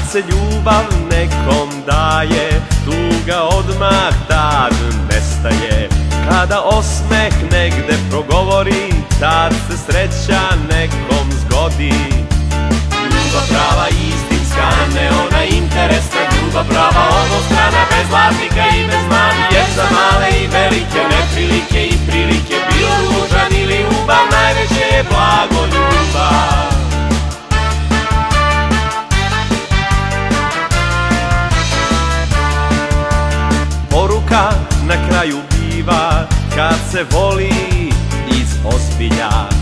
se ljubav nekom daje, tuga odmah tad nestaje. Kada osmeh negde progovori, tad se sreća nekom zgodi. Ljubav prava i istinska, ne ona interesna, ljubav prava obostrana, bez lažnika i bez mani. Jer za male i velike neprilike i prilike, bio ružan ili ljubav, najveće je blago ljubav. Poruka na kraju biva, kad se voli iz ozbilja.